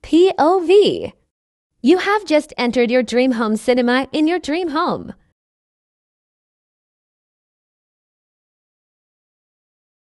POV. You have just entered your dream home cinema in your dream home.